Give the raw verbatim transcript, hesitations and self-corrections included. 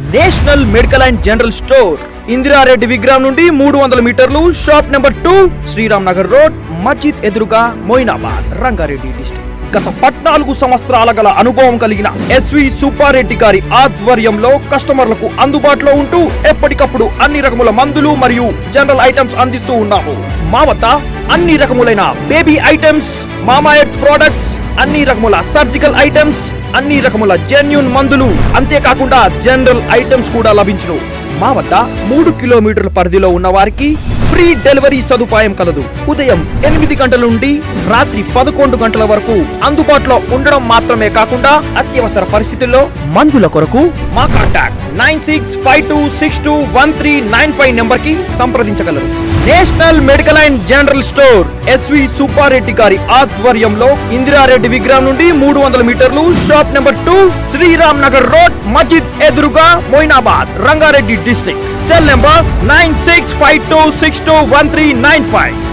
National medical and general store Indira Reddy విగ్రహం నుండి మూడు వందల మీటర్లు, shop number two, Sriram Nagar road, మస్జిద్ ఎదురుగా, మోయినాబాద్, రంగారెడ్డి డిస్ట్రిక్ట్. గత పద్నాలుగు సంవత్సరాల గల అనుభవం కలిగిన ఎస్వి సుబ్బారెడ్డి గారి ఆధ్వర్యంలో కస్టమర్లకు అందుబాటులో ఉంటూ ఎప్పటికప్పుడు అన్ని రకముల మందులు మరియు జనరల్ ఐటమ్స్ అందిస్తూ ఉన్నాము. మా వద్ద అన్ని రకములైన బేబీ ఐటమ్స్, మామాయర్త్ ప్రొడక్ట్స్, అన్ని రకముల సర్జికల్ ఐటమ్స్, అన్ని రకముల జెన్యూన్ మందులు, అంతేకాకుండా జనరల్ ఐటమ్స్ కూడా లభించును. మా వద్ద మూడు కిలోమీటర్ల పరిధిలో ఉన్న వారికి ఫ్రీ డెలివరీ సదుపాయం కలదు. ఉదయం ఎనిమిది గంటల నుండి రాత్రి పదకొండు గంటల వరకు అందుబాటులో ఉండడం మాత్రమే కాకుండా అత్యవసర పరిస్థితుల్లో మందుల కొరకు మా contact nine six five two six two one three nine five number కి సంప్రదించగలరు. National medical and general store SV Subba Reddy గారి ఆధ్వర్యంలో ఇందిరారెడ్డి విగ్రహం నుండి మూడు వందల మీటర్లు, shop number two, Sriram Nagar road, మస్జిద్ ఎదురుగా, Moinabad, Rangareddy district. Cell number nine six five two six two one three nine five.